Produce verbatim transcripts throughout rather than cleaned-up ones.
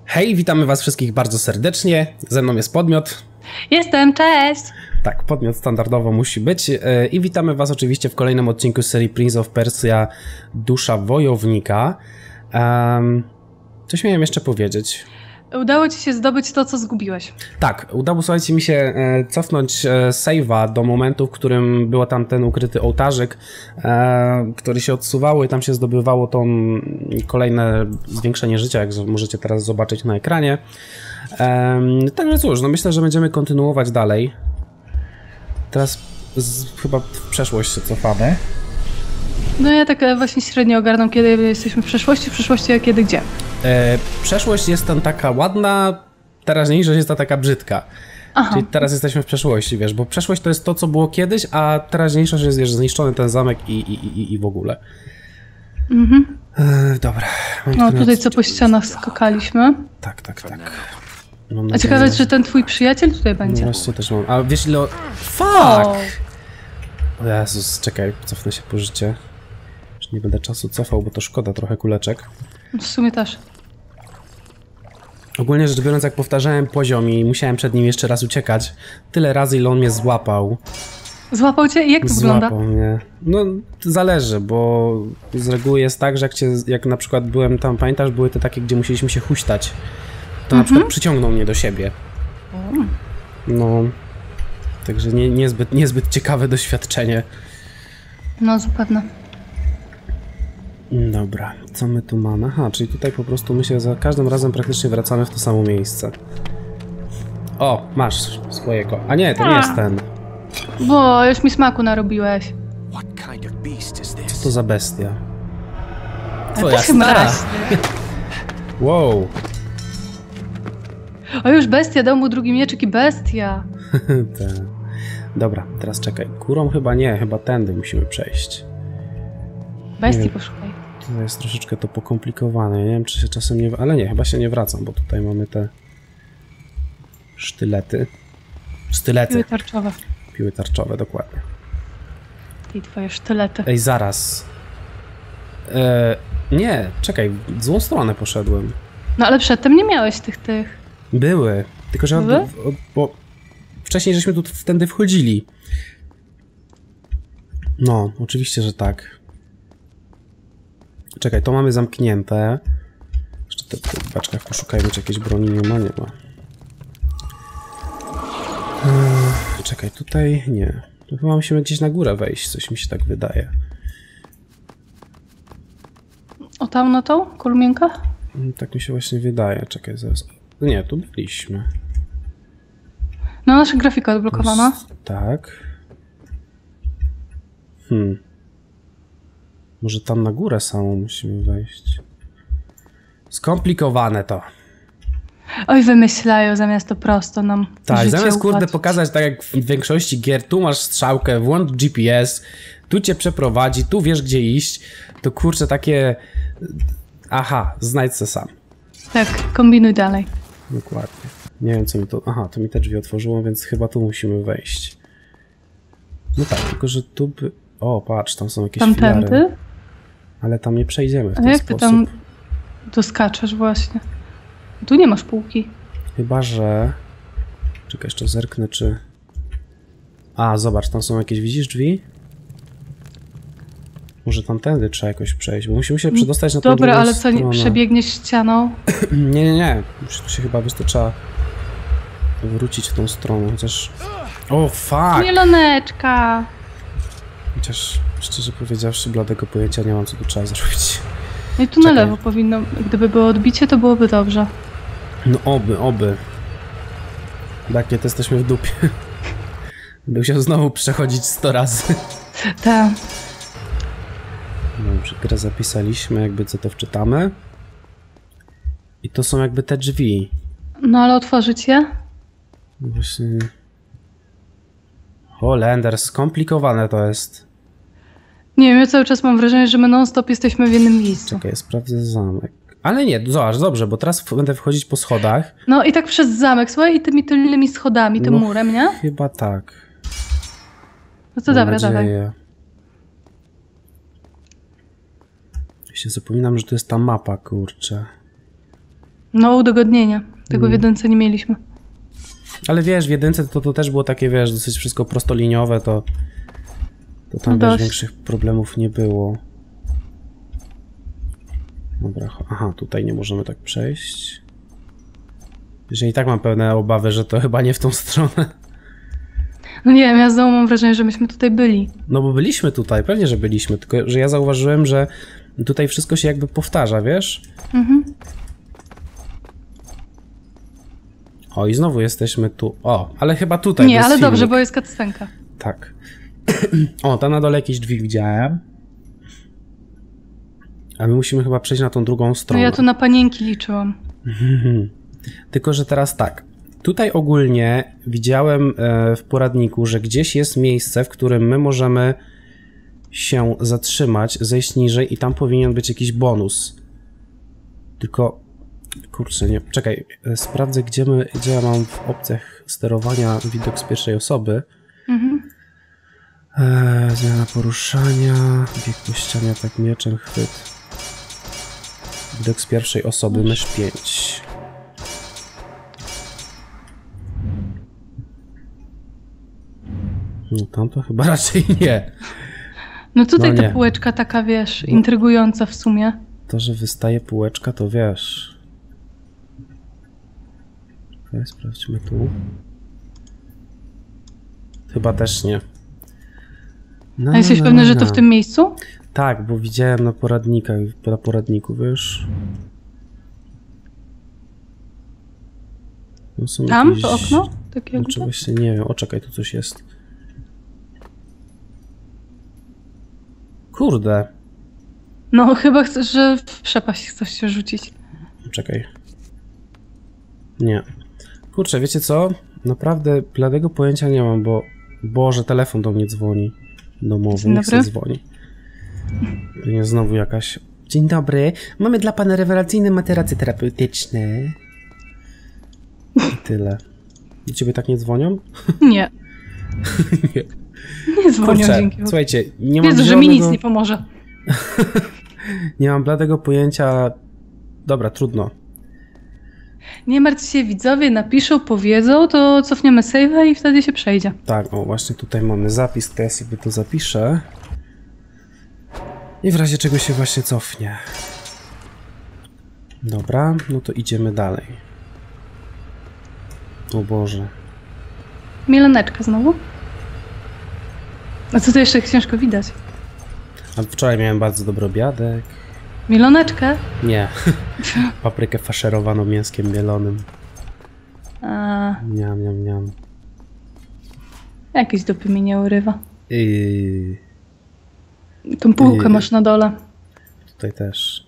Hej, witamy was wszystkich bardzo serdecznie. Ze mną jest Podmiot. Jestem, cześć! Tak, Podmiot standardowo musi być. I witamy was oczywiście w kolejnym odcinku z serii Prince of Persia Dusza Wojownika. Um, coś miałem jeszcze powiedzieć. Udało ci się zdobyć to, co zgubiłeś. Tak, udało słuchajcie mi się e, cofnąć e, save'a do momentu, w którym było tam ten ukryty ołtarzyk, e, który się odsuwało i tam się zdobywało to kolejne zwiększenie życia, jak możecie teraz zobaczyć na ekranie. E, także cóż, no myślę, że będziemy kontynuować dalej. Teraz z, chyba w przeszłość się cofamy. No ja tak właśnie średnio ogarnam, kiedy jesteśmy w przeszłości, w przyszłości, a kiedy gdzie. E, przeszłość jest tam taka ładna, teraźniejszość jest ta taka brzydka. Aha. Czyli teraz jesteśmy w przeszłości, wiesz, bo przeszłość to jest to, co było kiedyś, a teraźniejszość jest, wiesz, zniszczony ten zamek i, i, i, i w ogóle. Mhm. E, dobra. No tutaj co po ścianach skakaliśmy. Tak, tak, tak. A ciekawe, czy ten twój przyjaciel tutaj będzie. No właśnie też mam. A wiesz ile... Fuck! O, o Jezus, czekaj, cofnę się po życie. Już nie będę czasu cofał, bo to szkoda trochę kuleczek. w sumie też. Ogólnie rzecz biorąc, jak powtarzałem poziom i musiałem przed nim jeszcze raz uciekać, tyle razy, ile on mnie złapał. Złapał cię? Jak to Złapał wygląda? mnie. No, zależy, bo z reguły jest tak, że jak, cię, jak na przykład byłem tam, pamiętasz, były te takie, gdzie musieliśmy się huśtać, to na przykład przyciągnął mnie do siebie. No, także nie, niezbyt, niezbyt ciekawe doświadczenie. No, zapewne. Dobra, co my tu mamy? Aha, czyli tutaj po prostu my się za każdym razem praktycznie wracamy w to samo miejsce. O, masz swojego. A nie, to nie jest ten. Bo już mi smaku narobiłeś. Co to za bestia? Twoja stara. Wow. O, już bestia, dał mu drugi mieczyk i bestia. Ta. Dobra, teraz czekaj. Górą chyba nie, chyba tędy musimy przejść. Bestii poszukaj. To jest troszeczkę to pokomplikowane. Ja nie wiem, czy się czasem nie... Ale nie, chyba się nie wracam, bo tutaj mamy te sztylety. Sztylety. Piły tarczowe. Piły tarczowe, dokładnie. I twoje sztylety. Ej, zaraz. E, nie, czekaj, w złą stronę poszedłem. No ale przedtem nie miałeś tych, tych. Były, tylko że... Były? Od, od, bo wcześniej żeśmy tu wtedy wchodzili. No, oczywiście, że tak. Czekaj, to mamy zamknięte. Jeszcze te, te w paczkach poszukajmy, czy jakieś broni nie ma, nie ma. Eee, czekaj, tutaj nie. To chyba musimy gdzieś na górę wejść, coś mi się tak wydaje. O tam na tą kolumnienkę? Tak mi się właśnie wydaje. Czekaj, zaraz. Nie, tu byliśmy. No, nasza grafika odblokowana. Tak. Hmm. Może tam na górę samą musimy wejść. Skomplikowane to. Oj, wymyślają zamiast to prosto nam. Tak, zamiast kurde ułatwić. pokazać tak jak w większości gier, tu masz strzałkę, włącz G P S, tu cię przeprowadzi, tu wiesz gdzie iść, to kurczę takie... Aha, znajdź se sam. Tak, kombinuj dalej. Dokładnie. Nie wiem co mi to... Aha, to mi te drzwi otworzyło, więc chyba tu musimy wejść. No tak, tylko że tu by... O, patrz, tam są jakieś Tamtędy? filary. Ale tam nie przejdziemy w ten A jak sposób. ty tam doskaczesz właśnie? Tu nie masz półki. Chyba, że... Czekaj, jeszcze zerknę, czy... A, zobacz, tam są jakieś, widzisz drzwi? Może tamtędy trzeba jakoś przejść, bo musimy się przedostać na tą Dobra, drugą ale co, nie, stronę. przebiegniesz ścianą? Nie, nie, nie. Tu się chyba, wiesz, to trzeba wrócić w tą stronę, chociaż... O, fuck! Mieloneczka! Chociaż, szczerze powiedziawszy, bladego pojęcia nie mam, co tu trzeba zrobić. No i tu Czekaj. na lewo powinno, gdyby było odbicie, to byłoby dobrze. No oby, oby. Tak, nie, to jesteśmy w dupie. Będę musiał znowu przechodzić sto razy. Tak. Dobrze, grę zapisaliśmy, jakby co to wczytamy. I to są jakby te drzwi. No ale otworzyć je? Właśnie... Holender, skomplikowane to jest. Nie wiem, ja cały czas mam wrażenie, że my non-stop jesteśmy w jednym miejscu. Czekaj, sprawdzę zamek. Ale nie, zobacz, dobrze, bo teraz będę wchodzić po schodach. No i tak przez zamek, słuchaj, i tymi tylnymi schodami, tym No, murem, nie? Chyba tak. No to Mam dobra, dawaj. nadzieję. Ja się zapominam, że to jest ta mapa, kurczę. No, udogodnienia. Tego Mm. w jedynce nie mieliśmy. Ale wiesz, w jedynce to, to też było takie, wiesz, dosyć wszystko prostoliniowe, to, to tam, No wiesz, dość. większych problemów nie było. Dobra, aha, tutaj nie możemy tak przejść. Jeżeli tak mam pewne obawy, że to chyba nie w tą stronę. No nie wiem, ja znowu mam wrażenie, że myśmy tutaj byli. No bo byliśmy tutaj, pewnie, że byliśmy, tylko że ja zauważyłem, że tutaj wszystko się jakby powtarza, wiesz? Mhm. O, i znowu jesteśmy tu. O, ale chyba tutaj Nie, jest ale filmik. dobrze, bo jest cutscenka. Tak. O, tam na dole jakieś drzwi widziałem. A my musimy chyba przejść na tą drugą No stronę. ja tu na panienki liczyłam. Tylko że teraz tak. Tutaj ogólnie widziałem e, w poradniku, że gdzieś jest miejsce, w którym my możemy się zatrzymać, zejść niżej i tam powinien być jakiś bonus. Tylko... Kurczę, nie... Czekaj, e, sprawdzę, gdzie, my, gdzie ja mam w opcjach sterowania widok z pierwszej osoby. Mhm. Eee, zmiana poruszania, bieg po ścianie, tak mieczem, chwyt. Widok z pierwszej osoby, mysz pięć. No tam to chyba raczej nie. No tutaj No ta nie. półeczka taka, wiesz, intrygująca w sumie. To, że wystaje półeczka, to wiesz. Okej, sprawdźmy tu. Chyba też nie. No, A jesteś no, pewny, no, że to no. w tym miejscu? Tak, bo widziałem na poradnikach, na poradniku, wiesz. No są Tam? jakieś... To okno? Takie jakby? Znaczy właśnie nie wiem, o czekaj, tu coś jest. Kurde, No chyba chcesz, że w przepaść chcesz się rzucić. czekaj. Nie. Kurczę, wiecie co? Naprawdę bladego pojęcia nie mam, bo... Boże, telefon do mnie dzwoni. Domowy, Dzień niech se dobry. dzwoni. Nie, znowu jakaś... Dzień dobry, mamy dla pana rewelacyjne materacje terapeutyczne. I tyle. Do ciebie tak nie dzwonią? Nie. Nie. Nie dzwonią Kurczę, dzięki. słuchajcie, nie mam Wiedzą, że mi zielonego... nic nie pomoże. Nie mam bladego pojęcia... Dobra, trudno. Nie martw się, widzowie napiszą, powiedzą, to cofniemy save'a i wtedy się przejdzie. Tak, o właśnie tutaj mamy zapis, to ja sobie to zapiszę. I w razie czego się właśnie cofnie. Dobra, no to idziemy dalej. O Boże. Mieloneczka znowu? A co to jeszcze ciężko widać? A wczoraj miałem bardzo dobry obiadek. Mieloneczkę? Nie. Paprykę faszerowaną mięskiem mielonym. A, Niam, niam, niam. jakieś dupy mi nie urywa. I Tą półkę Yy. masz na dole. tutaj też.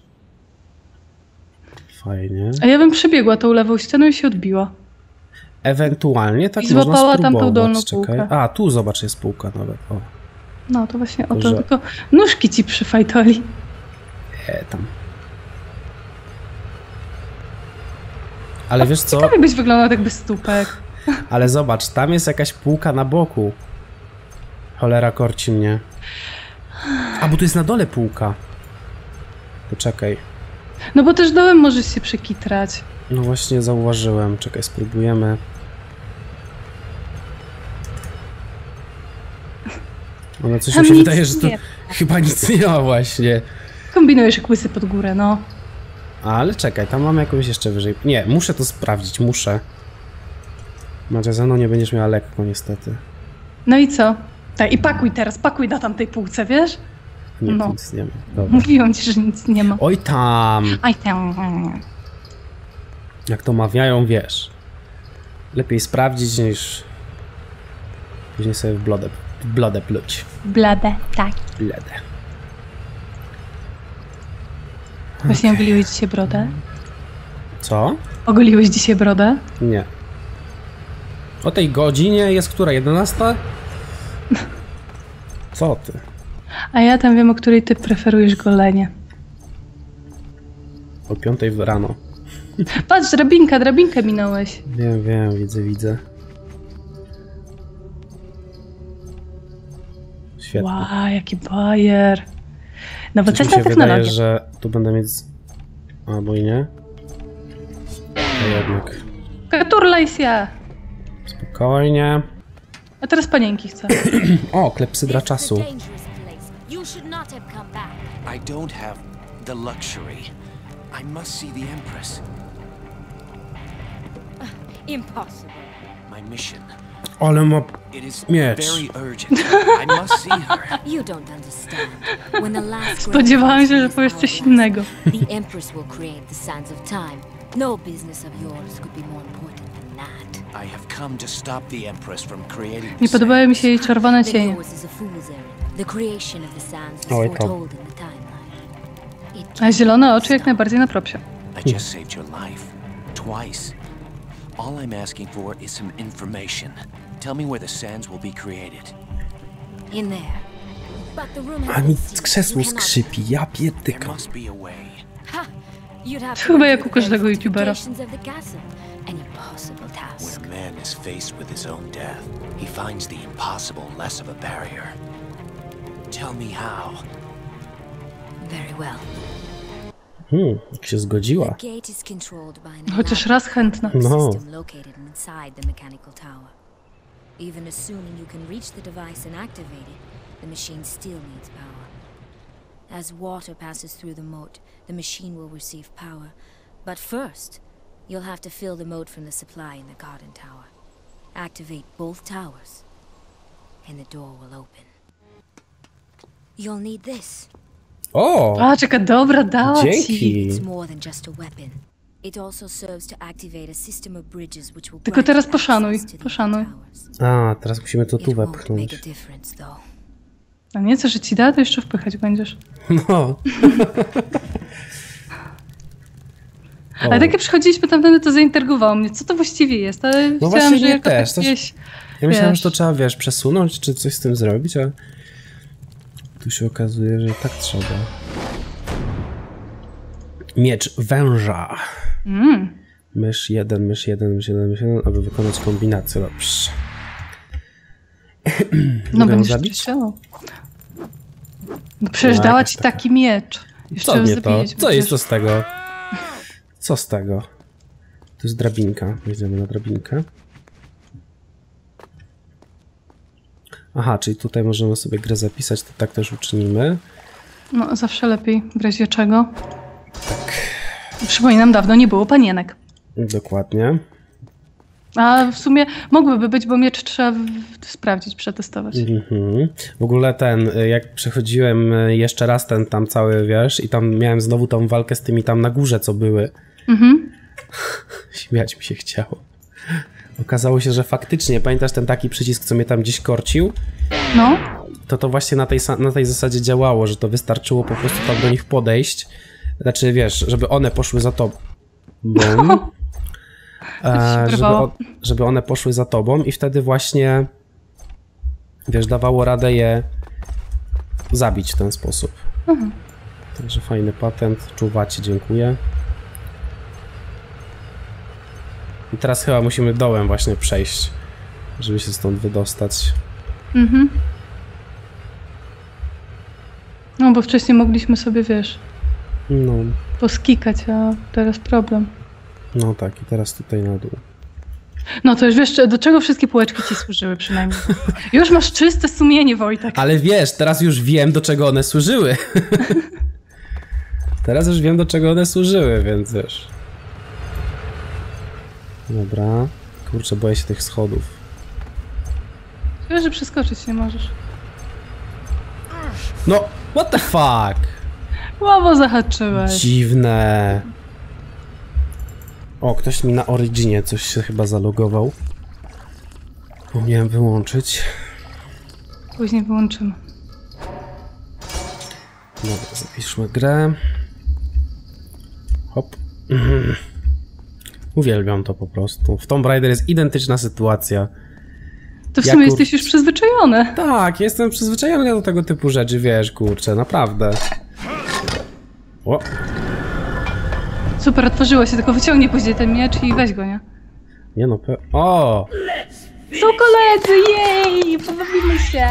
Fajnie. A ja bym przebiegła tą lewą ścianą i się odbiła. Ewentualnie tak I można złapała tamtą spróbować. dolną Czekaj. półkę. A, tu zobacz, jest półka nawet. O, No to właśnie o to, Że- tylko nóżki ci przyfajtoli. e, tam. Ale wiesz co? Tak byś wyglądał tak bez stópek. Ale zobacz, tam jest jakaś półka na boku. Cholera korci mnie. A, bo tu jest na dole półka. Poczekaj. No bo też dołem możesz się przekitrać. No właśnie zauważyłem. Czekaj, spróbujemy. No coś Tam mi się nic wydaje, że tu nie ma. chyba nic nie ma właśnie. Kombinujesz jak łysy pod górę, no. Ale czekaj, tam mamy jakąś jeszcze wyżej. Nie, muszę to sprawdzić, muszę. Macie ze mną nie będziesz miała lekko niestety. No i co? Tak, i pakuj teraz, pakuj na tamtej półce, wiesz? Nie, No. nic nie ma. Dobra. Mówiłam ci, że nic nie ma. Oj tam! Aj tam. Jak to mawiają, wiesz. Lepiej sprawdzić niż później sobie w blodę, w blodę pluć. Blade, tak. Bledę. Właśnie okay. Ogoliłeś dzisiaj brodę? Co? Ogoliłeś dzisiaj brodę? Nie. O tej godzinie jest która? jedenasta? Co ty? A ja tam wiem, o której ty preferujesz golenie. O piątej rano. Patrz, drabinka, drabinkę minąłeś. Wiem, wiem, widzę, widzę. Świetnie. Wow, jaki bajer. Coś mi Nowoczesna się technologia. wydaje, że tu będę mieć... z- Albo i nie. jednak. Turlaj się! Spokojnie. A teraz panienki chcę. O, klepsydra czasu. I don't have the luxury. I must see the Empress. Impossible. My mission. Ale ma It is miecz. very urgent. I must see her. You don't understand. When the last Spodziewałam się, że powiesz coś innego. The Empress will create the sands of time. No business of yours could be more important than that. I have come to stop the Empress from creating the Nie podobały mi się jej czerwone Then cienie. yours is a fool's errand. The creation of the sands was Oj, to. foretold in the timeline. It A zielone oczy jak najbardziej na propsie. I just saved your life. Twice. All I'm asking for is some information. Tell me where the sands will be created. in there. But the room has A mi been sealed. krzesło You cannot skrzypi, ja There pierdykam. must be a way. Ha! You'd have to Chyba run jak through u każdego the youtubera. fortifications of the castle. An impossible task. When a man is faced with his own death, he finds the impossible less of a barrier. Tell me how. Very well. Hmm, jak się zgodziła. The gate is controlled by an Chociaż raz chętna. No. system located inside the mechanical tower. Even assuming you can reach the device and activate it, the machine still needs power. As water passes through the moat, the machine will receive power. But first, you'll have to fill the moat from the supply in the garden tower. Activate both towers, and the door will open. You'll need this. O! A, czeka, dobra, dała ci. Dzięki. It's more than just a weapon. It also serves to activate a system of bridges which will Tylko grant teraz you poszanuj, access to the poszanuj. towers. A, teraz musimy to It tu won't make wepchnąć. a difference though. A nie, co, że ci da, to jeszcze wpychać będziesz. No. Ale tak jak przychodziliśmy tamtędy, to zaintrygowało mnie, co to właściwie jest, ale No chciałam, właśnie że mnie jako też, coś- jakieś... Ja myślałem, Wiesz. że to trzeba, wiesz, przesunąć, czy coś z tym zrobić, a tu się okazuje, że tak trzeba. Miecz węża. Mm. Mysz jeden, mysz jeden, mysz jeden, mysz jeden, aby wykonać kombinację. Dobrze. No Mogę ją będziesz zabić? chciał. No przecież No, dała jakaś ci taka. taki miecz. Jeszcze Co ją mnie to? zabijać Co jest to będziesz. z tego? Co z tego? To jest drabinka. Wejdziemy na drabinkę. Aha, czyli tutaj możemy sobie grę zapisać, to tak też uczynimy. No, zawsze lepiej, w razie czego. Tak. Przypominam, dawno nie było panienek. Dokładnie. A w sumie mogłyby być, bo miecz trzeba w- sprawdzić, przetestować. Mhm. W ogóle ten, jak przechodziłem jeszcze raz ten tam cały, wiesz, i tam miałem znowu tą walkę z tymi tam na górze, co były. Mhm. Śmiać mi się chciało. Okazało się, że faktycznie, pamiętasz ten taki przycisk, co mnie tam gdzieś korcił? No, To to właśnie na tej, sa- na tej zasadzie działało, że to wystarczyło po prostu tam do nich podejść. Znaczy, wiesz, żeby one poszły za tobą. Bum. E, żeby, wyrwało. o, żeby one poszły za tobą i wtedy właśnie, wiesz, dawało radę je zabić w ten sposób. Mhm. Także fajny patent. Czuwacie, dziękuję. I teraz chyba musimy dołem właśnie przejść, żeby się stąd wydostać. mhm. No, bo wcześniej mogliśmy sobie, wiesz, No, poskikać, a teraz problem. no tak, i teraz tutaj na dół. No to już wiesz, do czego wszystkie półeczki ci służyły przynajmniej. Już masz czyste sumienie, Wojtek. Ale wiesz, teraz już wiem, do czego one służyły. Teraz już wiem, do czego one służyły, więc wiesz. Dobra. Kurczę, boję się tych schodów. Wiesz, że przeskoczyć nie możesz. No, what the fuck? Ławo zahaczyłeś. Dziwne. O, ktoś mi na Originie coś się chyba zalogował. Powinienem wyłączyć. Później wyłączymy. Dobra, zapiszmy grę. Hop. Mhm. Uwielbiam to po prostu. W Tomb Raider jest identyczna sytuacja. To w Ja sumie kur- jesteś już przyzwyczajony. Tak, jestem przyzwyczajony do tego typu rzeczy, wiesz, kurczę, naprawdę. O, Super, otworzyło się, tylko wyciągnij później ten miecz i weź go, nie? nie no, pe... O! Są koledzy, jej! Pobawimy się!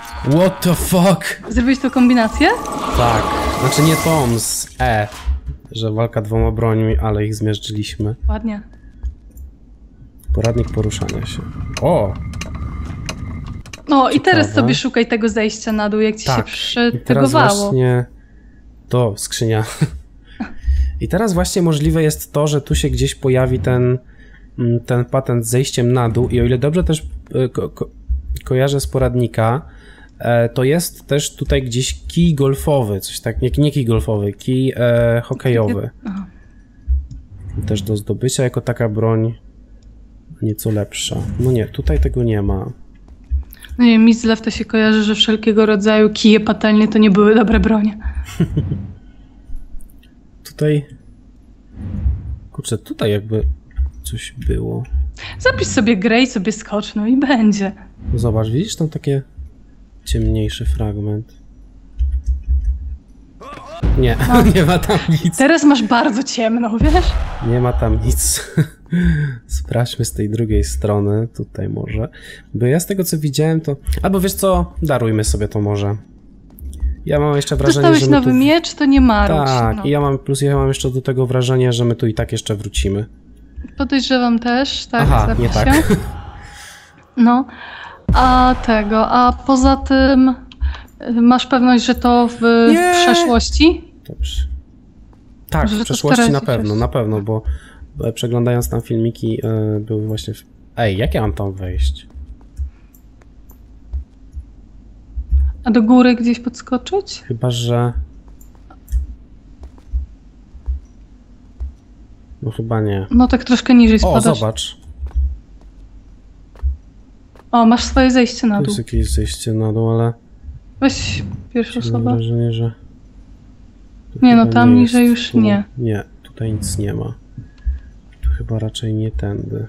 What the fuck? Zrobiłeś tą kombinację? Tak, znaczy nie Tom z E. że walka dwoma brońmi, ale ich zmiażdżyliśmy. Ładnie. Poradnik poruszania się. O! No i teraz Ciekawe. sobie szukaj tego zejścia na dół, jak ci Tak. się I teraz przytegowało. właśnie... To, skrzynia. I teraz właśnie możliwe jest to, że tu się gdzieś pojawi ten, ten patent z zejściem na dół i o ile dobrze też ko ko kojarzę z poradnika, to jest też tutaj gdzieś kij golfowy, coś tak, nie, nie kij golfowy, kij e, hokejowy. Aha. Też do zdobycia jako taka broń nieco lepsza. No nie, tutaj tego nie ma. No nie, mi z Lefta się kojarzy, że wszelkiego rodzaju kije patelnie to nie były dobre bronie. Tutaj... Kurczę, tutaj jakby coś było. Zapisz sobie grę i sobie skocz, no i będzie. Zobacz, widzisz tam takie ciemniejszy fragment? Nie, nie ma tam nic. Teraz masz bardzo ciemno, wiesz? Nie ma tam nic. Sprawdźmy z tej drugiej strony, tutaj może. Bo ja z tego co widziałem to... Albo wiesz co, darujmy sobie to może. Ja mam jeszcze wrażenie, Dostałeś że my nowy tu... miecz, to nie marudź. Tak, no. i ja mam, plus ja mam jeszcze do tego wrażenie, że my tu i tak jeszcze wrócimy. Podejrzewam też, tak, Aha, zapisz nie się. tak. No, a tego, a poza tym y, masz pewność, że to w Nie! przeszłości? Dobrze. Tak, Może w to przeszłości na starać się pewno, coś. na pewno, bo e, przeglądając tam filmiki e, były właśnie... W... Ej, jak ja mam tam wejść? A do góry gdzieś podskoczyć? Chyba, że... No chyba nie. No tak troszkę niżej O, spadasz. zobacz. O, masz swoje zejście na Tu dół. jest jakieś zejście na dół, ale... Weź pierwszą Mam osobę. wrażenie, że... tu Nie no, chyba tam nie niżej jest. już Tu- nie. Nie, tutaj nic nie ma. Tu chyba raczej nie tędy.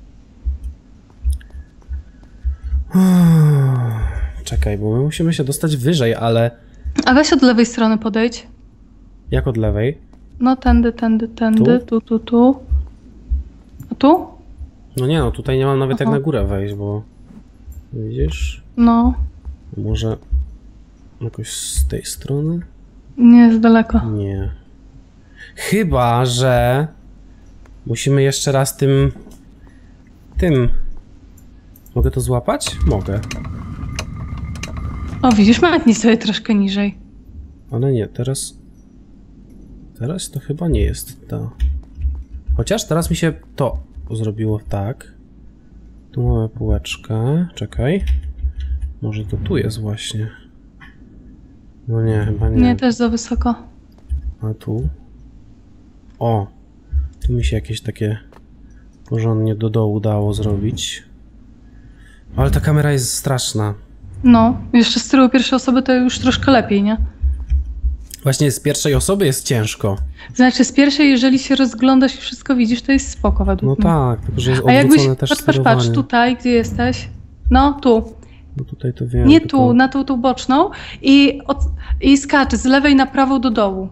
Czekaj, bo my musimy się dostać wyżej, ale... A weź od lewej strony podejdź. Jak od lewej? No tędy, tędy, tędy, tu, tu, tu. A tu? No nie no, tutaj nie mam nawet Aha. jak na górę wejść, bo... Widzisz? No, Może... Jakoś z tej strony? nie jest daleko. Nie. Chyba, że... Musimy jeszcze raz tym... Tym... Mogę to złapać? Mogę. O, widzisz, mętnij sobie troszkę niżej. Ale nie, teraz... Teraz to chyba nie jest to. Chociaż teraz mi się to zrobiło tak. Tu mamy półeczkę. Czekaj. Może to tu jest właśnie. No nie, chyba nie. Nie, też za wysoko. A tu? O! Tu mi się jakieś takie porządnie do dołu dało zrobić. Ale ta kamera jest straszna. No, jeszcze z tyłu pierwszej osoby to już troszkę lepiej, nie? Właśnie z pierwszej osoby jest ciężko. Znaczy z pierwszej, jeżeli się rozglądasz i wszystko widzisz, to jest spoko No według mnie. tak, tylko że jest A jakbyś, odwrócone też patrz, patrz, sterowanie. patrz, tutaj, gdzie jesteś? No, tu. No tutaj to wiem. Nie tylko... tu, na tą, tą boczną i, od, i skacz z lewej na prawą do dołu.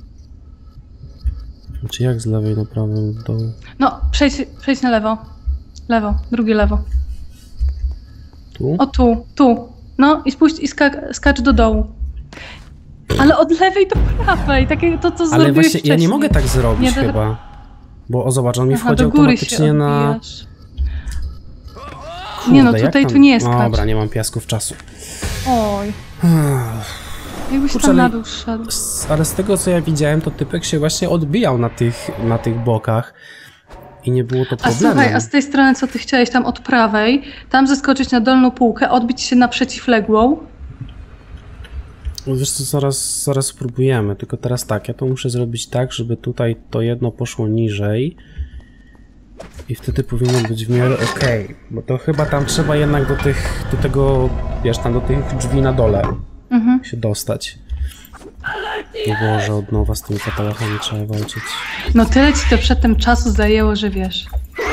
Znaczy jak z lewej na prawą do dołu? No, przejdź, przejdź na lewo. Lewo, drugie lewo. Tu? O tu, tu. No i spójrz i skak, skacz do dołu. Ale od lewej do prawej, takie to, co Ale zrobiłeś właśnie wcześniej. ja nie mogę tak zrobić Nie, to- chyba. Bo o zobacz, on mi Aha, wchodzi do góry się automatycznie na... odbijasz. Nie no, Kurde, jak tutaj tam- tu nie jest No, skacz. dobra, nie mam piasków czasu. Oj. Jakbyś Kurczę, tam na ale- dół szedł. S- Ale z tego co ja widziałem, to typek się właśnie odbijał na tych, na tych bokach. I nie było to A problemem. słuchaj, a z tej strony, co ty chciałeś, tam od prawej, tam zeskoczyć na dolną półkę, odbić się na przeciwległą. Wiesz co, zaraz, zaraz spróbujemy, tylko teraz tak, ja to muszę zrobić tak, żeby tutaj to jedno poszło niżej. I wtedy powinno być w miarę okej, bo to chyba tam trzeba jednak do tych, do tego, wiesz, tam do tych drzwi na dole Mhm. się dostać. Nie było, że od nowa z tymi katalogami trzeba walczyć. No tyle ci to przedtem czasu zajęło, że wiesz.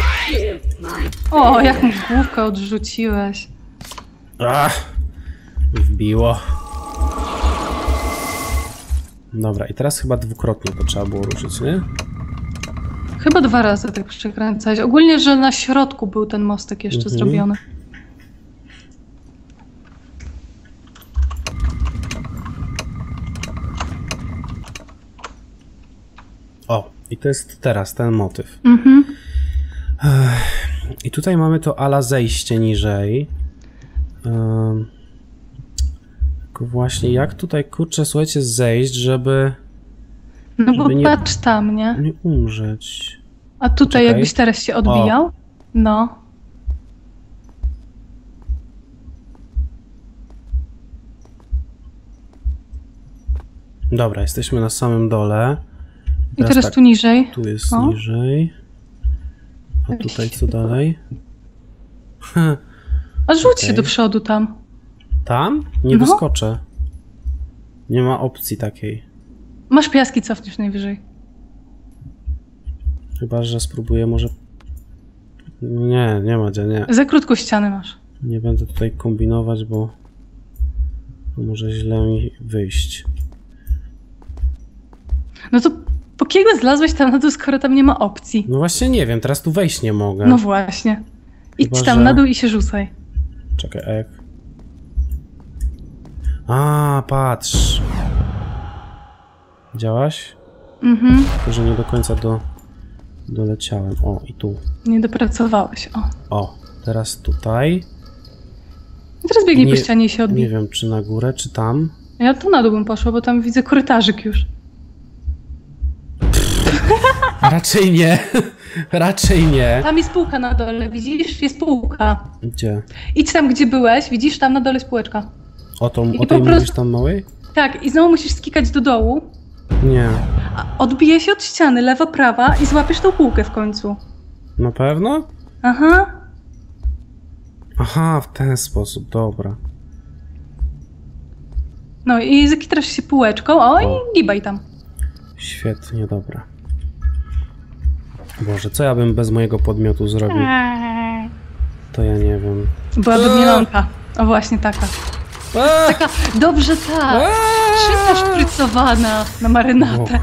O, jak mu główkę odrzuciłeś. Ach, wbiło. Dobra, i teraz chyba dwukrotnie to trzeba było ruszyć, nie? Chyba dwa razy tak przekręcałeś. Ogólnie, że na środku był ten mostek jeszcze Mhm. zrobiony. O, i to jest teraz ten motyw. Mhm. I tutaj mamy to ala zejście niżej. Um, tylko właśnie jak tutaj, kurczę, słuchajcie, zejść, żeby... No bo żeby nie, patrz tam, nie? nie umrzeć. A tutaj Czekaj. jakbyś teraz się odbijał? O. No. Dobra, jesteśmy na samym dole. I teraz tak, tu niżej. Tu jest O. niżej. A tutaj co dalej? A rzuć Okay. się do przodu tam. Tam? Nie No. doskoczę. Nie ma opcji takiej. Masz piaski, cofniesz najwyżej. Chyba że spróbuję może... Nie, nie ma gdzie, nie. Za krótko ściany masz. Nie będę tutaj kombinować, bo... bo może źle mi wyjść. No to po kiego zlazłeś tam na dół, skoro tam nie ma opcji? No właśnie nie wiem, teraz tu wejść nie mogę. No właśnie. Idź Chyba, tam że- na dół i się rzucaj. Czekaj, a jak... A, patrz. Działaś? Mhm. Tylko, że nie do końca do... doleciałem. O, i tu. Nie dopracowałeś, o. O, teraz tutaj. I teraz biegnij Nie- po ścianie i się odbij. Nie wiem, czy na górę, czy tam. Ja tu na dół bym poszła, bo tam widzę korytarzyk już. Raczej nie. Raczej nie. Tam jest półka na dole, widzisz? Jest półka. Gdzie? Idź tam, gdzie byłeś, widzisz? Tam na dole jest półeczka. O, tą, I o po tej prostu- mówisz tam małej? Tak, i znowu musisz skikać do dołu, Nie. a odbije się od ściany, lewa, prawa i złapiesz tą półkę w końcu. Na pewno? Aha. Aha, w ten sposób, dobra. No i zakitrasz się półeczką, o, O. i gibaj tam. Świetnie, dobra. Boże, co ja bym bez mojego podmiotu zrobił? To ja nie wiem. Byłaby mielonka. O, właśnie taka. Taka, dobrze tak. Szybko szprycowana na marynatę.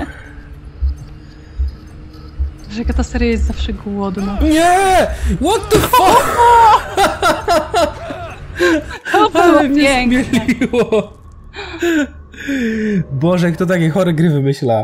Że jaka ta seria jest zawsze głodna. Nie! What the fuck? To było Ale mnie piękne. zmieliło. Boże, kto takie chore gry wymyśla?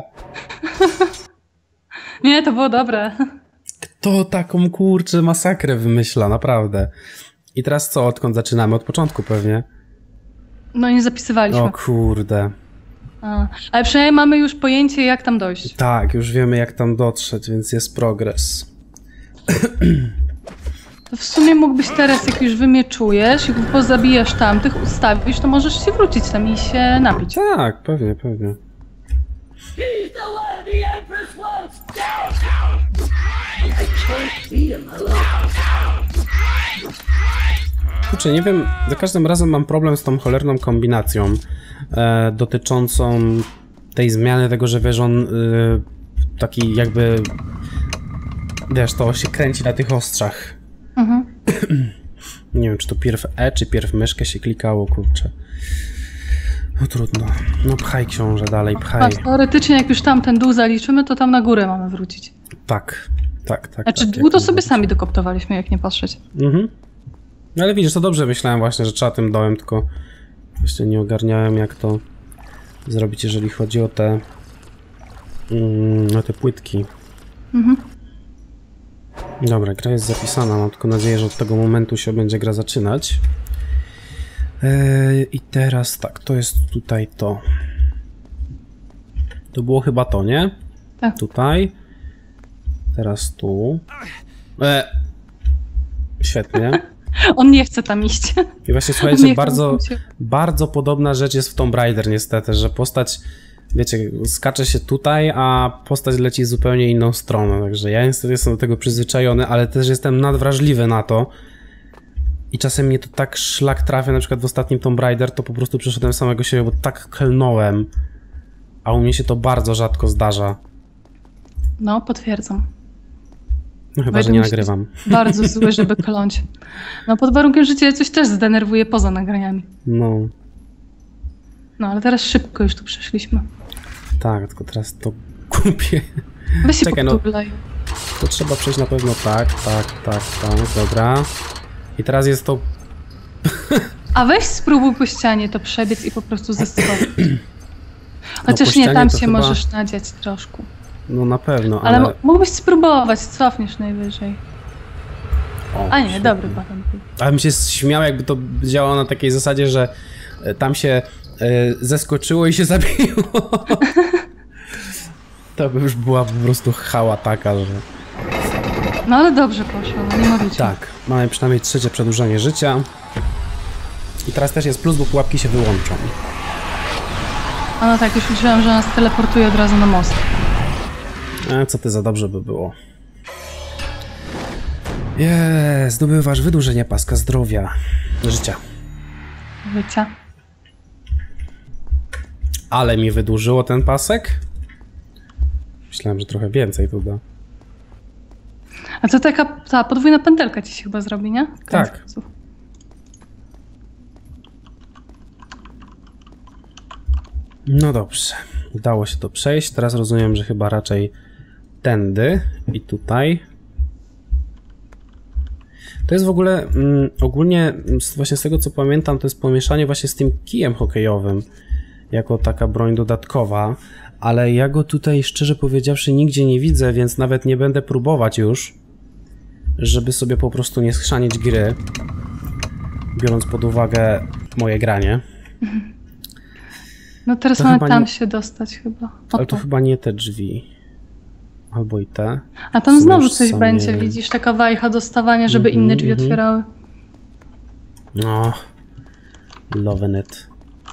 Nie, to było dobre. Kto taką, kurczę, masakrę wymyśla, naprawdę. I teraz co, odkąd zaczynamy? Od początku pewnie. No nie zapisywaliśmy. O kurde. A, ale przynajmniej mamy już pojęcie, jak tam dojść. Tak, już wiemy jak tam dotrzeć, więc jest progres. To w sumie mógłbyś teraz, jak już wymieczujesz i pozabijasz tamtych, ustawisz, to możesz się wrócić tam i się napić. Tak, pewnie, pewnie. Kurczę, nie wiem, za każdym razem mam problem z tą cholerną kombinacją e, dotyczącą tej zmiany tego, że wiesz, on e, taki jakby, wiesz, to się kręci na tych ostrzach. Mhm. Nie wiem, czy to pierw E, czy pierw myszkę się klikało, kurczę. No trudno. No pchaj książę dalej, pchaj. Patrz, teoretycznie jak już tam ten dół zaliczymy, to tam na górę mamy wrócić. Tak, tak, tak. Znaczy tak, dół to jak sobie mówić. sami dokoptowaliśmy, jak nie patrzeć. Mhm. No ale widzisz, to dobrze myślałem właśnie, że trzeba tym dołem, tylko właśnie nie ogarniałem jak to zrobić, jeżeli chodzi o te mm, o te płytki. Mhm. Dobra, gra jest zapisana, mam tylko nadzieję, że od tego momentu się będzie gra zaczynać. Eee, I teraz tak, to jest tutaj to. To było chyba to, nie? Tak. Tutaj. Teraz tu. E. Świetnie. On nie chce tam iść. I właśnie słuchajcie, Nie bardzo, chcę się- bardzo podobna rzecz jest w Tomb Raider niestety, że postać, wiecie, skacze się tutaj, a postać leci w zupełnie inną stronę, także ja niestety jestem do tego przyzwyczajony, ale też jestem nadwrażliwy na to i czasem mnie to tak szlak trafia, na przykład w ostatnim Tomb Raider to po prostu przeszedłem samego siebie, bo tak klnąłem, a u mnie się to bardzo rzadko zdarza. No, potwierdzam. No chyba, Bo że ja nie bym się- nagrywam. Bardzo zły, żeby kląć. No pod warunkiem, że cię coś też zdenerwuje poza nagraniami. No, No, ale teraz szybko już tu przeszliśmy. tak, tylko teraz to kupię. Weź się Czekaj, no. poturlaj. To trzeba przejść na pewno tak, tak, tak, tak, dobra. I teraz jest to... A weź spróbuj po ścianie to przebiec i po prostu zeskoczyć. No, Chociaż po nie, ścianie tam to się chyba- możesz nadziać troszkę. No na pewno, ale... ale... mógłbyś spróbować, cofniesz najwyżej. O, A nie, świetnie. dobry baton. Ale bym się śmiał, jakby to działało na takiej zasadzie, że tam się y, zeskoczyło i się zabiło. To by już była po prostu chała taka, że... No ale dobrze poszło, no nie mówicie. Tak, mamy przynajmniej trzecie przedłużenie życia. I teraz też jest plus, bo pułapki się wyłączą. A no tak, już myślałem, że nas teleportuje od razu na most. A co ty za dobrze by było. Jest, zdobywasz wydłużenie paska zdrowia. Życia. Życia. Ale mi wydłużyło ten pasek? Myślałem, że trochę więcej tu da. A to taka ta podwójna pętelka ci się chyba zrobi, nie? W ten Tak. sposób. No dobrze, udało się to przejść. Teraz rozumiem, że chyba raczej tędy i tutaj. To jest w ogóle, mm, ogólnie właśnie z tego co pamiętam, to jest pomieszanie właśnie z tym kijem hokejowym. Jako taka broń dodatkowa. Ale ja go tutaj szczerze powiedziawszy nigdzie nie widzę, więc nawet nie będę próbować już. Żeby sobie po prostu nie schrzanić gry. Biorąc pod uwagę moje granie. No teraz To mamy chyba tam nie- się dostać chyba. O, Ale to tu. chyba nie te drzwi. Albo i te. A tam sumie znowu już coś sam będzie, nie wiem. widzisz, taka wajcha dostawania, żeby Mhm, inne drzwi mhm. otwierały. No. Loving it.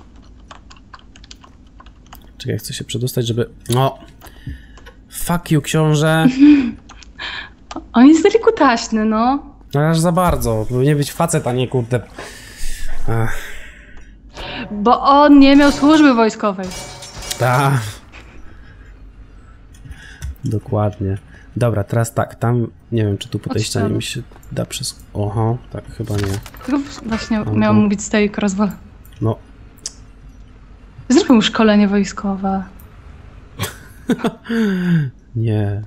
Czekaj, chcę się przedostać, żeby... No. Fuck you, książę. On jest delikutaśny, no. No aż za bardzo. Powinien być facet, a nie kurde... Ach, Bo on nie miał służby wojskowej. ta. Dokładnie. Dobra, teraz tak, tam... Nie wiem, czy tu po tej Od ścianie ściany. mi się da przez... Oho, tak chyba nie. Tylko właśnie Albo- miał mówić stake rozwal. No. Zróbmy mu szkolenie wojskowe. Nie.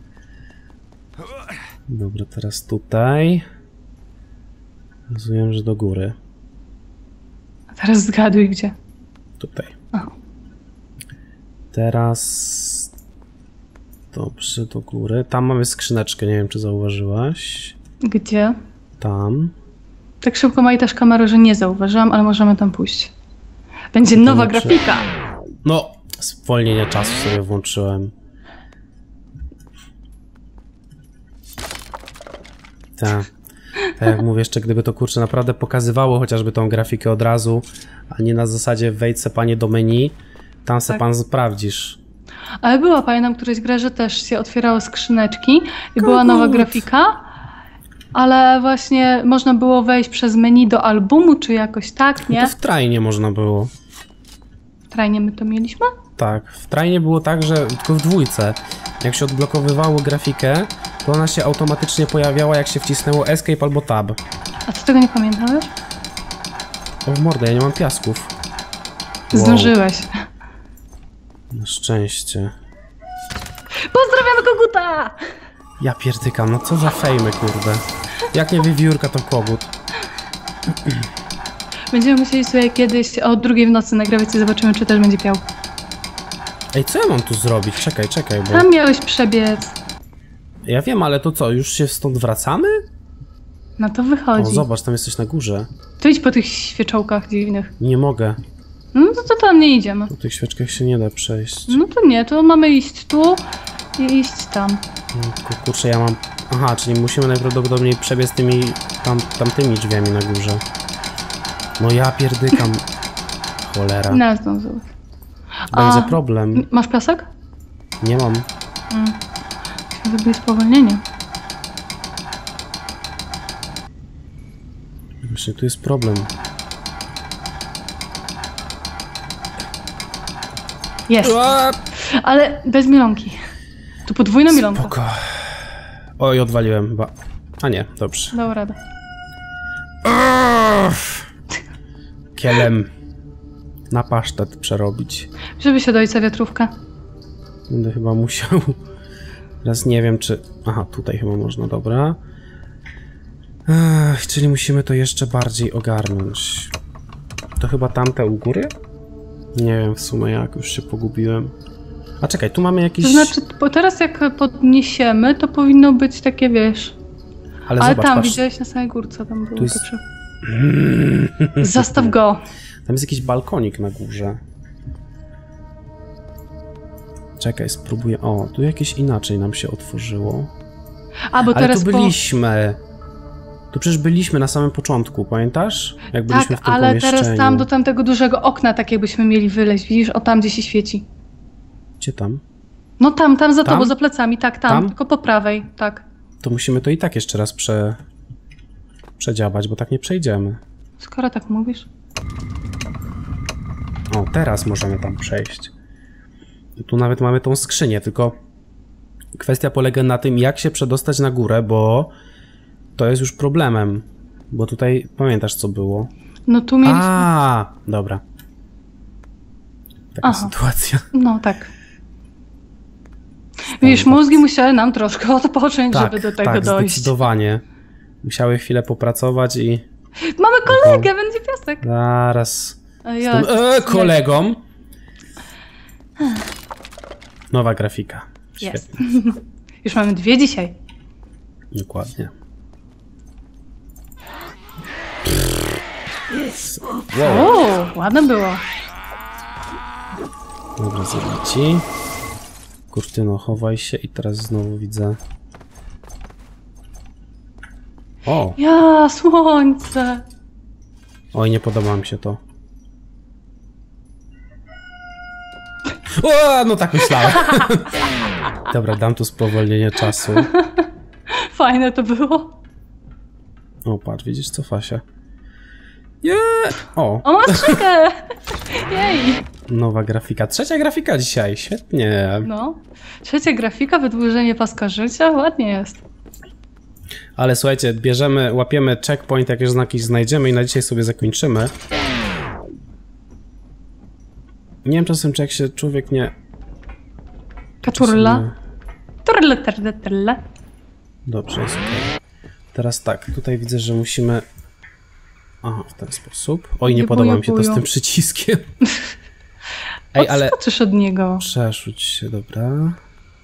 Dobra, teraz tutaj. Rozumiem, że do góry. A teraz zgaduj gdzie. Tutaj. Aha. Teraz... Dobrze, do góry. Tam mamy skrzyneczkę, nie wiem, czy zauważyłaś. Gdzie? Tam. Tak szybko majtasz kamerę, że nie zauważyłam, ale możemy tam pójść. Będzie nowa znaczy- grafika. No, zwolnienie czasu sobie włączyłem. Tak. Tak jak mówię, jeszcze gdyby to kurczę naprawdę pokazywało chociażby tą grafikę od razu, a nie na zasadzie wejdź se panie do menu, tam se Tak. pan sprawdzisz. Ale była, pamiętam, któreś grze, że też się otwierały skrzyneczki i była nowa grafika, ale właśnie można było wejść przez menu do albumu, czy jakoś tak, No nie? to w trajnie można było. Trajnie my to mieliśmy? Tak, w trajnie było tak, że tylko w dwójce. Jak się odblokowywało grafikę, to ona się automatycznie pojawiała, jak się wcisnęło Escape albo Tab. A ty tego nie pamiętałeś? O w mordę, ja nie mam piasków. Wow, Zdążyłeś. na szczęście. Pozdrawiamy koguta! Ja pierdykam, no co za fejmy, kurde. Jak nie wiewiórka, to kogut. Będziemy musieli sobie kiedyś o drugiej w nocy nagrywać i zobaczymy, czy też będzie piał. Ej, co ja mam tu zrobić? Czekaj, czekaj, bo... Tam miałeś przebiec. Ja wiem, ale to co, już się stąd wracamy? No to O, wychodzi. zobacz, tam jesteś na górze. To idź po tych świeczołkach dziwnych. Nie mogę. No to, to tam nie idziemy. Po tych świeczkach się nie da przejść. No to nie, to mamy iść tu i iść tam. No, tylko kurczę, ja mam... Aha, czyli musimy najprawdopodobniej przebiec tymi tam, tamtymi drzwiami na górze. No ja pierdykam. Cholera. Nie zdążyłeś. Będzie A- problem. Masz piasek? Nie mam. Zrobię spowolnienie. Właśnie tu jest problem. Jest. Ale bez milonki. Tu podwójna milonka. Spoko. Oj, odwaliłem chyba. A nie, dobrze. Dał radę. Kielem. Na pasztet przerobić. Żeby się do ojca wiatrówkę. Będę chyba musiał. Teraz nie wiem, czy... Aha, tutaj chyba można, dobra. Ech, czyli musimy to jeszcze bardziej ogarnąć. To chyba tamte u góry? Nie wiem w sumie jak, już się pogubiłem. A czekaj, tu mamy jakiś... To znaczy, bo teraz jak podniesiemy, to powinno być takie, wiesz... Ale, Ale zobacz, tam, patrz. widziałeś na samej górce, tam było. Tu jest- To przy... Zastaw go. Tam jest jakiś balkonik na górze. Czekaj, spróbuję... O, tu jakieś inaczej nam się otworzyło. A, bo Ale teraz tu byliśmy. Tu przecież byliśmy na samym początku, pamiętasz? Jak po... byliśmy Tak, w tym ale pomieszczeniu. teraz tam do tamtego dużego okna, tak jakbyśmy mieli wyleźć. Widzisz, o tam, gdzie się świeci. Gdzie tam? No tam, tam za Tam? tobą, za plecami, tak, tam, Tam? tylko po prawej, tak. To musimy to i tak jeszcze raz prze... przedziałać, bo tak nie przejdziemy. Skoro tak mówisz. O, teraz możemy tam przejść. Tu nawet mamy tą skrzynię, tylko kwestia polega na tym, jak się przedostać na górę, bo to jest już problemem. Bo tutaj pamiętasz, co było? No tu mieliśmy... A, dobra. Taka Aha. sytuacja. No tak. Widzisz, mózgi musiały nam troszkę odpocząć, Tak, żeby do tego tak, dojść. zdecydowanie. Musiały chwilę popracować i Mamy kolegę, będzie piasek. zaraz A z ja, tym e, kolegą. Nowa grafika. Jest. Świetnie. Już mamy dwie dzisiaj. Dokładnie. Wow. O, ładne było. Dobra, zabici. Kurtyno, chowaj się i teraz znowu widzę. O! Ja, słońce. Oj, nie podoba mi się to. O, no tak myślałem. Dobra, dam tu spowolnienie czasu. Fajne to było. O, patrz, widzisz, cofa się. Nie! O, O, ma szykę. Jej. nowa grafika. Trzecia grafika dzisiaj, świetnie. No. Trzecia grafika, wydłużenie paska życia, ładnie jest. Ale słuchajcie, bierzemy, łapiemy checkpoint, jak już znaki znajdziemy i na dzisiaj sobie zakończymy. Nie wiem czasem, czy jak się człowiek nie... Kaczurla. Turle, turle, turle. Dobrze, jest okej. Teraz tak, tutaj widzę, że musimy... Aha, w ten sposób. Oj, nie Nie podoba buju, mi się to buju. z tym przyciskiem. Ej, ale... Odskoczysz od niego. Przeszuć się, dobra.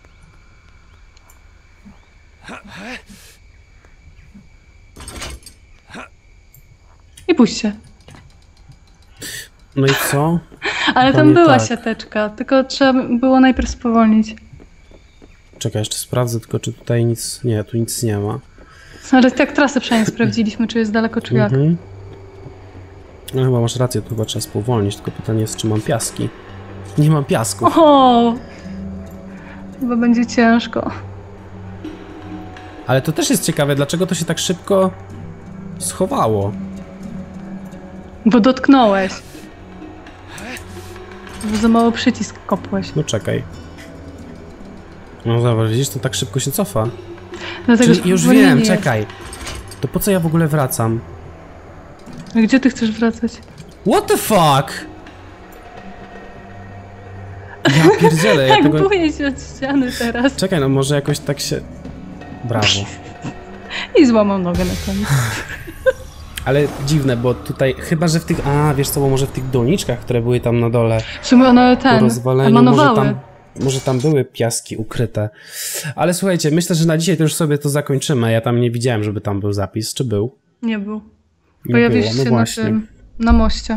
I puść się. No i co? Ale Chyba tam nie była tak. siateczka, tylko trzeba było najpierw spowolnić. Czekaj, jeszcze sprawdzę tylko, czy tutaj nic... Nie, tu nic nie ma. Ale tak trasę przynajmniej sprawdziliśmy, czy jest daleko, czy jak. Mhm. No chyba masz rację, tu chyba trzeba spowolnić, tylko pytanie jest, czy mam piaski. Nie mam piasku. O! Chyba będzie ciężko. Ale to też jest ciekawe, dlaczego to się tak szybko schowało. Bo dotknąłeś. Bo za mało przycisk kopłeś. No czekaj. No zobacz, widzisz, to tak szybko się cofa. Dlatego Czyli już spowolnienie wiem, jest. czekaj. To po co ja w ogóle wracam? Gdzie ty chcesz wracać? What the fuck? Ja pierdzielę, ja Tak, tego... boję się od ściany teraz. Czekaj, no może jakoś tak się... Brawo. I złamał nogę na koniec. Ale dziwne, bo tutaj, chyba że w tych... A, wiesz co, bo może w tych doniczkach, które były tam na dole W sumie one po ten, rozwaleniu, może emanowały. tam, może tam były piaski ukryte. Ale słuchajcie, myślę, że na dzisiaj to już sobie to zakończymy. Ja tam nie widziałem, żeby tam był zapis. Czy był? Nie był. Nie Pojawił było, no się na właśnie. tym, na moście.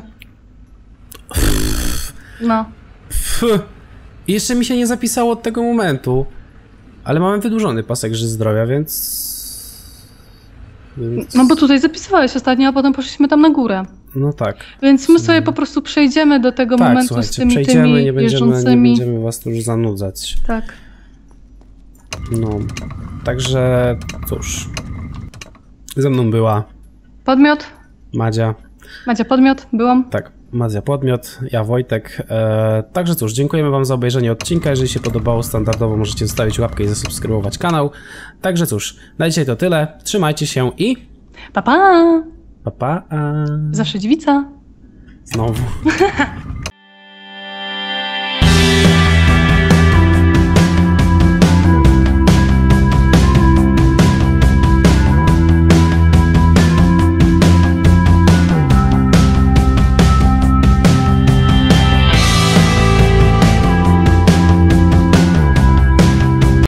No. Pff. I jeszcze mi się nie zapisało od tego momentu. Ale mamy wydłużony pasek ży zdrowia, więc... więc... No bo tutaj zapisywałeś ostatnio, a potem poszliśmy tam na górę. No tak. Więc my sobie po prostu przejdziemy do tego Tak, momentu słuchajcie, z tymi przejdziemy, tymi nie będziemy, nie bieżącymi. będziemy was tu już zanudzać. Tak. No, także cóż. Ze mną była Podmiot. Madzia. Madzia Podmiot, byłam. Tak, Madzia Podmiot, ja Wojtek. E, także cóż, dziękujemy wam za obejrzenie odcinka. Jeżeli się podobało, standardowo możecie zostawić łapkę i zasubskrybować kanał. Także cóż, na dzisiaj to tyle. Trzymajcie się i... Pa, pa! Pa, pa. Zawsze dziewica. Znowu.